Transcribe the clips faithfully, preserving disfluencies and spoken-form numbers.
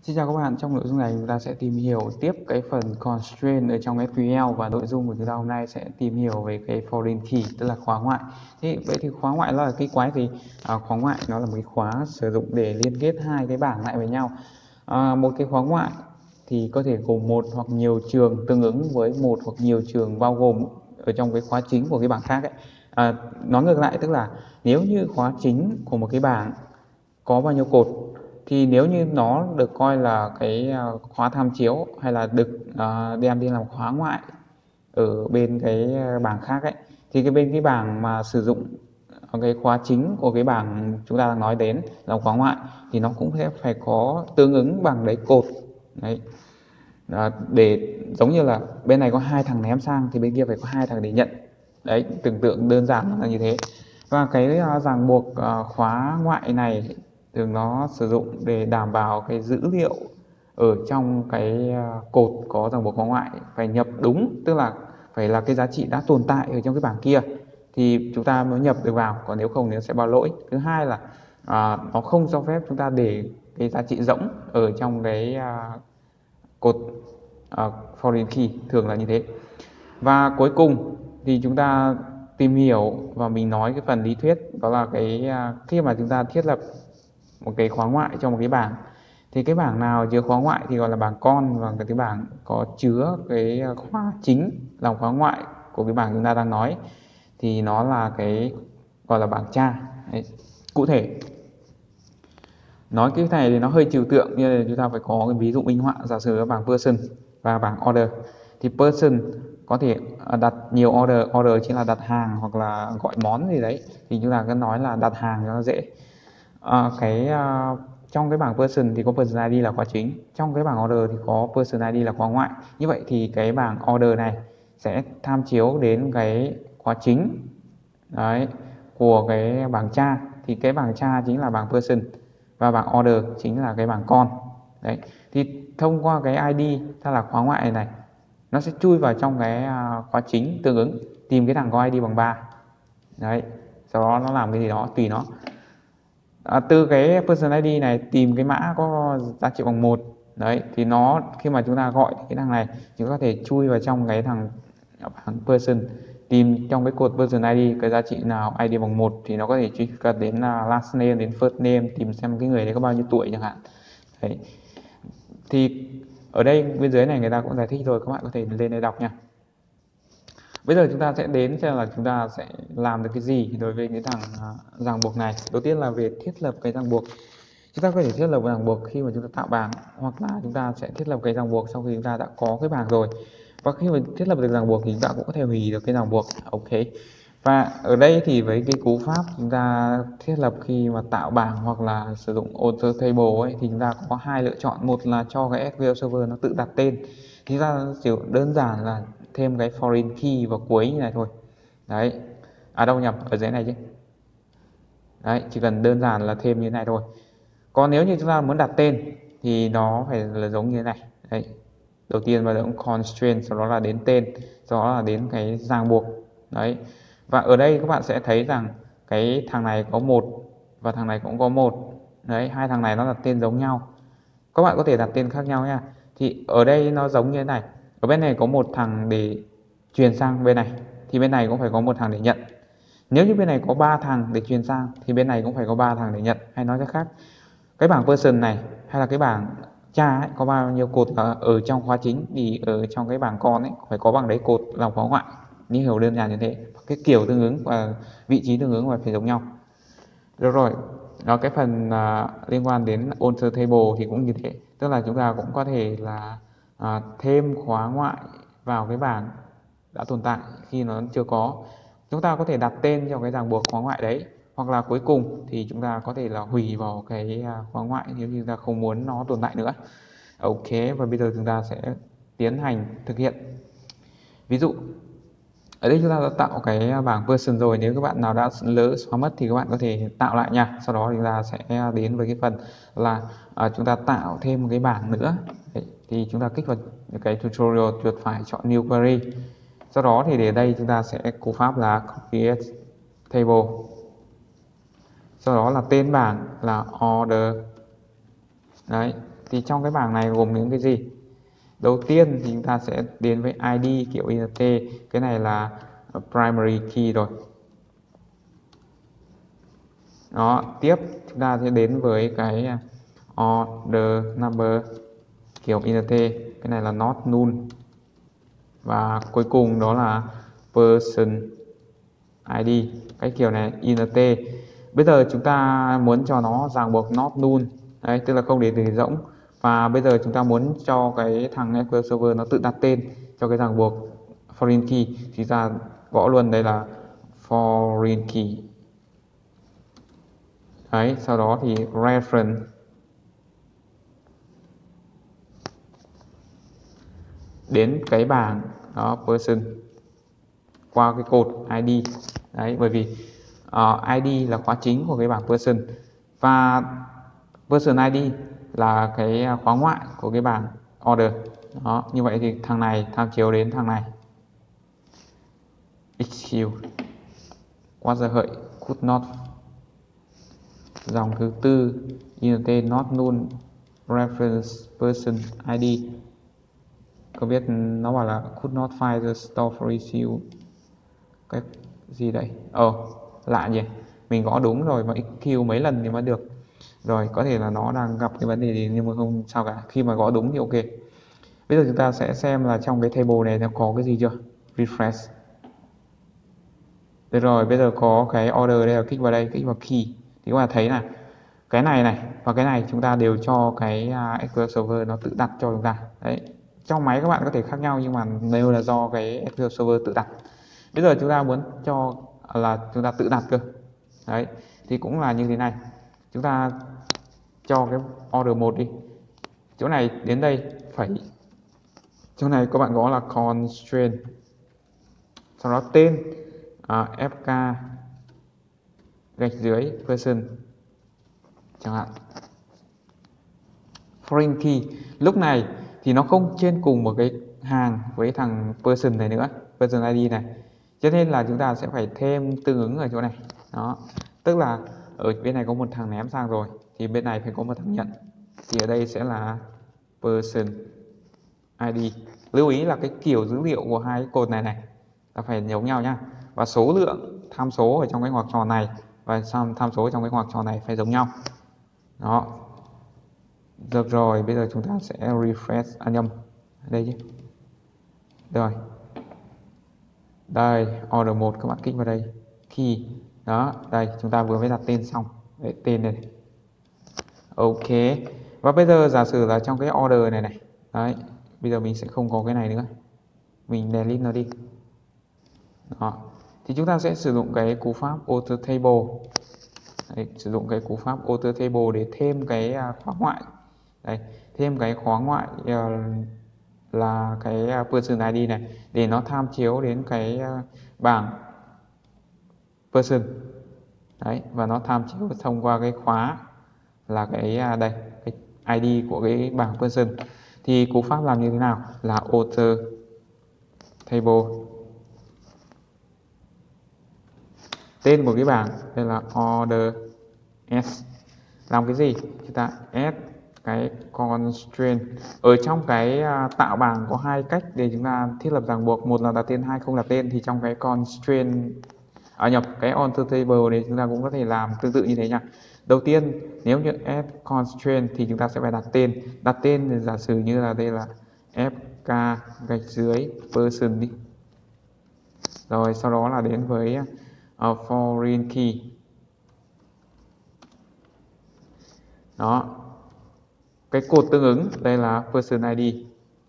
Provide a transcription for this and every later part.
Xin chào các bạn, trong nội dung này chúng ta sẽ tìm hiểu tiếp cái phần constraint ở trong ét quy eo, và nội dung của chúng ta hôm nay sẽ tìm hiểu về cái foreign key, tức là khóa ngoại. Thế vậy thì khóa ngoại nó là cái quái gì? À, khóa ngoại nó là một cái khóa sử dụng để liên kết hai cái bảng lại với nhau. À, một cái khóa ngoại thì có thể gồm một hoặc nhiều trường tương ứng với một hoặc nhiều trường bao gồm ở trong cái khóa chính của cái bảng khác ấy. À, nói ngược lại, tức là nếu như khóa chính của một cái bảng có bao nhiêu cột thì nếu như nó được coi là cái khóa tham chiếu hay là được uh, đem đi làm khóa ngoại ở bên cái bảng khác ấy, thì cái bên cái bảng mà sử dụng cái khóa chính của cái bảng chúng ta đang nói đến là khóa ngoại thì nó cũng sẽ phải có tương ứng bằng đấy cột đấy. À, để giống như là bên này có hai thằng ném sang thì bên kia phải có hai thằng để nhận đấy, tưởng tượng đơn giản là như thế. Và cái uh, ràng buộc uh, khóa ngoại này thường nó sử dụng để đảm bảo cái dữ liệu ở trong cái uh, cột có ràng buộc khóa ngoại phải nhập đúng, tức là phải là cái giá trị đã tồn tại ở trong cái bảng kia thì chúng ta mới nhập được vào, còn nếu không thì nó sẽ báo lỗi. Thứ hai là uh, nó không cho phép chúng ta để cái giá trị rỗng ở trong cái uh, cột uh, foreign key, thường là như thế. Và cuối cùng thì chúng ta tìm hiểu và mình nói cái phần lý thuyết, đó là cái uh, khi mà chúng ta thiết lập một cái khóa ngoại trong một cái bảng thì cái bảng nào chứa khóa ngoại thì gọi là bảng con, và cái bảng có chứa cái khóa chính là khóa ngoại của cái bảng chúng ta đang nói thì nó là cái gọi là bảng cha. Đấy. Cụ thể nói cái này thì nó hơi trừu tượng, như là chúng ta phải có cái ví dụ minh họa. Giả sử bảng person và bảng order thì person có thể đặt nhiều order, order chính là đặt hàng hoặc là gọi món gì đấy, thì chúng ta cứ nói là đặt hàng cho nó dễ. À, cái uh, trong cái bảng person thì có person i đê là khóa chính, trong cái bảng order thì có person i đê là khóa ngoại. Như vậy thì cái bảng order này sẽ tham chiếu đến cái khóa chính đấy của cái bảng cha, thì cái bảng cha chính là bảng person và bảng order chính là cái bảng con. Đấy, thì thông qua cái i đê hay là khóa ngoại này, này nó sẽ chui vào trong cái khóa chính tương ứng, tìm cái thằng có i đê bằng ba. Đấy, sau đó nó làm cái gì đó tùy nó. À, từ cái person i đê này tìm cái mã có giá trị bằng một. Đấy, thì nó khi mà chúng ta gọi cái thằng này chúng ta có thể chui vào trong cái thằng bảng person, tìm trong cái cột person i đê cái giá trị nào i đê bằng một thì nó có thể truy cập đến last name đến first name, tìm xem cái người đấy có bao nhiêu tuổi chẳng hạn. Đấy. Thì ở đây bên dưới này người ta cũng giải thích rồi, các bạn có thể lên đây đọc nha. Bây giờ chúng ta sẽ đến xem là chúng ta sẽ làm được cái gì đối với cái thằng ràng buộc này. Đầu tiên là về thiết lập cái ràng buộc. Chúng ta có thể thiết lập ràng buộc khi mà chúng ta tạo bảng, hoặc là chúng ta sẽ thiết lập cái ràng buộc sau khi chúng ta đã có cái bảng rồi. Và khi mà thiết lập được ràng buộc thì chúng ta cũng có thể hủy được cái ràng buộc. Ok. Và ở đây thì với cái cú pháp chúng ta thiết lập khi mà tạo bảng hoặc là sử dụng alter table ấy, thì chúng ta có hai lựa chọn. Một là cho cái ét quy eo server nó tự đặt tên, thì chúng ta chỉ đơn giản là thêm cái foreign key vào cuối như này thôi. Đấy, à đâu nhầm, ở dưới này chứ. Đấy, chỉ cần đơn giản là thêm như thế này thôi. Còn nếu như chúng ta muốn đặt tên thì nó phải là giống như thế này. Đấy, đầu tiên là constraint, sau đó là đến tên, sau đó là đến cái ràng buộc. Đấy, và ở đây các bạn sẽ thấy rằng cái thằng này có một và thằng này cũng có một. Đấy, hai thằng này nó đặt tên giống nhau. Các bạn có thể đặt tên khác nhau nha. Thì ở đây nó giống như thế này. Ở bên này có một thằng để truyền sang bên này thì bên này cũng phải có một thằng để nhận. Nếu như bên này có ba thằng để truyền sang thì bên này cũng phải có ba thằng để nhận. Hay nói cách khác, cái bảng person này hay là cái bảng cha ấy, có bao nhiêu cột ở, ở trong khóa chính thì ở trong cái bảng con ấy phải có bằng đấy cột làm khóa ngoại. Như hiểu đơn giản như thế, cái kiểu tương ứng và vị trí tương ứng và phải giống nhau. Được rồi, đó, cái phần uh, liên quan đến alter table thì cũng như thế, tức là chúng ta cũng có thể là uh, thêm khóa ngoại vào cái bảng đã tồn tại khi nó chưa có. Chúng ta có thể đặt tên cho cái ràng buộc khóa ngoại đấy, hoặc là cuối cùng thì chúng ta có thể là hủy vào cái khóa ngoại nếu như chúng ta không muốn nó tồn tại nữa. Ok, và bây giờ chúng ta sẽ tiến hành thực hiện. Ví dụ ở đây chúng ta đã tạo cái bảng person rồi, nếu các bạn nào đã lỡ xóa mất thì các bạn có thể tạo lại nha. Sau đó chúng ta sẽ đến với cái phần là à, chúng ta tạo thêm một cái bảng nữa. Đấy, thì chúng ta kích vào cái tutorial, chuột phải chọn new query. Sau đó thì để đây chúng ta sẽ cú pháp là create table. Sau đó là tên bảng là order. Đấy, Thì trong cái bảng này gồm những cái gì? Đầu tiên thì chúng ta sẽ đến với i đê kiểu init, cái này là primary key rồi. Đó, tiếp chúng ta sẽ đến với cái order number kiểu init, cái này là not null. Và cuối cùng đó là person i đê, cái kiểu này init. Bây giờ chúng ta muốn cho nó ràng buộc not null, đấy, tức là không để từ rỗng. Và bây giờ chúng ta muốn cho cái thằng ét quy eo Server nó tự đặt tên cho cái ràng buộc foreign key, thì ta gõ luôn đây là foreign key. Đấy, sau đó thì reference đến cái bảng đó person qua cái cột i đê. Đấy, bởi vì uh, i đê là khóa chính của cái bảng person và person i đê là cái khóa ngoại của cái bảng order. Đó, như vậy thì thằng này tham chiếu đến thằng này. Excuse quá giờ hợi could not, dòng thứ tư init not null reference person i đê. Có biết nó bảo là could not find the store for issue, cái gì đây? Ồ, oh, lạ nhỉ, mình gõ đúng rồi mà execute mấy lần thì mới được. Rồi, có thể là nó đang gặp cái vấn đề gì nhưng mà không sao cả, khi mà gõ đúng thì ok. Bây giờ chúng ta sẽ xem là trong cái table này nó có cái gì chưa. Refresh. Được rồi, bây giờ có cái order đây, là kích vào đây, kích vào key thì các bạn thấy này, cái này này và cái này chúng ta đều cho cái ét quy eo Server nó tự đặt cho chúng ta. Đấy, trong máy các bạn có thể khác nhau nhưng mà nếu là do cái ét quy eo Server tự đặt. Bây giờ chúng ta muốn cho là chúng ta tự đặt cơ. Đấy, thì cũng là như thế này. Chúng ta cho cái order một đi. Chỗ này đến đây phẩy. Chỗ này các bạn gõ là constraint. Sau đó tên uh, ép ca gạch dưới person chẳng hạn. Foreign key lúc này thì nó không trên cùng một cái hàng với thằng person này nữa, person i đê này, cho nên là chúng ta sẽ phải thêm tương ứng ở chỗ này. Đó, tức là ở bên này có một thằng ném sang rồi thì bên này phải có một thằng nhận, thì ở đây sẽ là person i đê. Lưu ý là cái kiểu dữ liệu của hai cái cột này này là phải giống nhau nhá, và số lượng tham số ở trong cái ngoặc tròn này và tham số trong cái ngoặc tròn này phải giống nhau. Đó, được rồi, bây giờ chúng ta sẽ refresh à, nhầm đây chứ. Rồi, đây order một, các bạn kích vào đây key. Đó, đây chúng ta vừa mới đặt tên xong. Đấy, tên này, này ok. Và bây giờ giả sử là trong cái order này này, đấy, bây giờ mình sẽ không có cái này nữa, mình delete nó đi. Đó, thì chúng ta sẽ sử dụng cái cú pháp alter table. Đấy, sử dụng cái cú pháp alter table để thêm cái khóa ngoại. Đây, thêm cái khóa ngoại uh, là cái person i đê này để nó tham chiếu đến cái uh, bảng person. Đấy, và nó tham chiếu thông qua cái khóa là cái uh, đây, cái i đê của cái bảng person. Thì cú pháp làm như thế nào? Là alter table. Tên của cái bảng đây là order s. Làm cái gì? Chúng ta add cái constraint. Ở trong cái uh, tạo bảng có hai cách để chúng ta thiết lập ràng buộc, một là đặt tên, hai không đặt tên. Thì trong cái constraint ở à, nhập cái alter table này chúng ta cũng có thể làm tương tự như thế nha. Đầu tiên nếu như add constraint thì chúng ta sẽ phải đặt tên. Đặt tên thì giả sử như là đây là fk gạch dưới person đi. Rồi sau đó là đến với uh, foreign key. Đó, cái cột tương ứng đây là person i đê.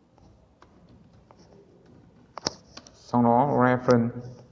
Sau đó reference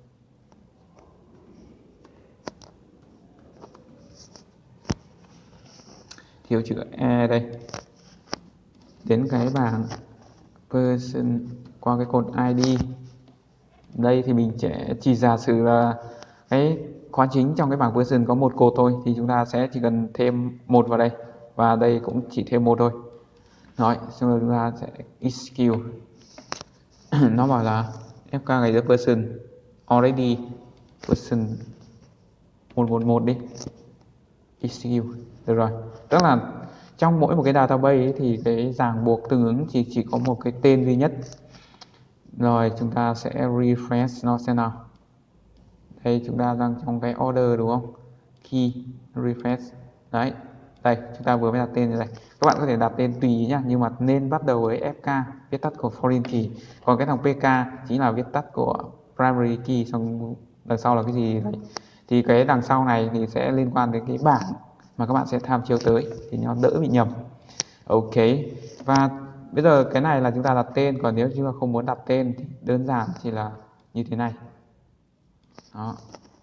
thiếu chữ e đây, đến cái bảng person qua cái cột i đê. Đây thì mình sẽ chỉ giả sử là cái khóa chính trong cái bảng person có một cột thôi, thì chúng ta sẽ chỉ cần thêm một vào đây và đây cũng chỉ thêm một thôi. Rồi, xong rồi chúng ta sẽ execute. Nó bảo là fk gạch dưới person already person một một một đi. Execute. Được rồi. Tức là trong mỗi một cái database ấy, thì cái ràng buộc tương ứng chỉ chỉ có một cái tên duy nhất. Rồi chúng ta sẽ refresh nó xem nào. Đây chúng ta đang trong cái order đúng không? Key refresh. Đấy. Đây chúng ta vừa mới đặt tên này. Các bạn có thể đặt tên tùy nhá, nhưng mà nên bắt đầu với ép ca, viết tắt của foreign key. Còn cái thằng pê ca chính là viết tắt của primary key, xong đằng sau là cái gì đấy. Thì cái đằng sau này thì sẽ liên quan đến cái bảng mà các bạn sẽ tham chiếu tới thì nó đỡ bị nhầm. Ok. Và bây giờ cái này là chúng ta đặt tên, còn nếu chúng ta không muốn đặt tên thì đơn giản chỉ là như thế này. Đó.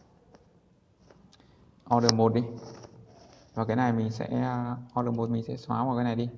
Order một đi. Và cái này mình sẽ order một mình sẽ xóa vào cái này đi.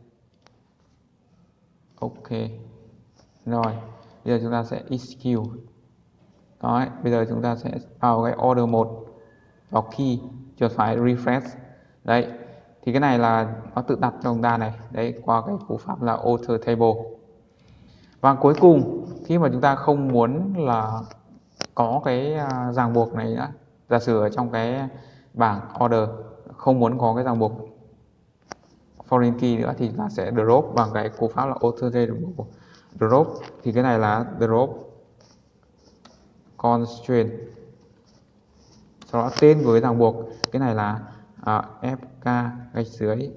Ok. Rồi, bây giờ chúng ta sẽ execute. Đó, bây giờ chúng ta sẽ vào cái order một, vào key, chuột phải refresh. Đấy. Thì cái này là nó tự đặt trong đa này, đấy, qua cái cú pháp là alter table. Và cuối cùng khi mà chúng ta không muốn là có cái ràng buộc này nữa, giả sử ở trong cái bảng order không muốn có cái ràng buộc foreign key nữa thì chúng ta sẽ drop bằng cái cú pháp là alter table. Drop thì cái này là drop constraint, sau đó tên của cái ràng buộc, cái này là uh, ép ca gạch dưới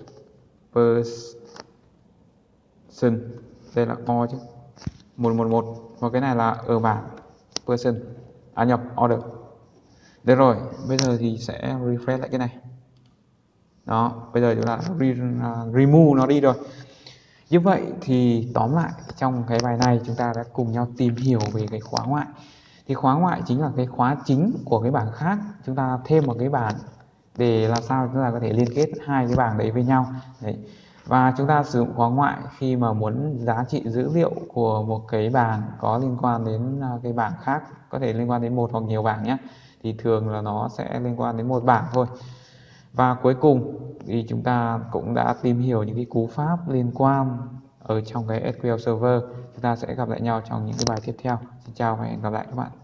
person, đây là o chứ, một một một, và cái này là ở bảng person, à nhập order. Được rồi, bây giờ thì sẽ refresh lại cái này. Đó, bây giờ chúng ta re, uh, remove nó đi rồi. Như vậy thì tóm lại trong cái bài này chúng ta đã cùng nhau tìm hiểu về cái khóa ngoại. Thì khóa ngoại chính là cái khóa chính của cái bảng khác, chúng ta thêm một cái bảng để làm sao chúng ta có thể liên kết hai cái bảng đấy với nhau. Đấy. Và chúng ta sử dụng khóa ngoại khi mà muốn giá trị dữ liệu của một cái bảng có liên quan đến cái bảng khác, có thể liên quan đến một hoặc nhiều bảng nhé, thì thường là nó sẽ liên quan đến một bảng thôi. Và cuối cùng thì chúng ta cũng đã tìm hiểu những cái cú pháp liên quan ở trong cái ét quy eo Server. Chúng ta sẽ gặp lại nhau trong những cái bài tiếp theo. Xin chào và hẹn gặp lại các bạn.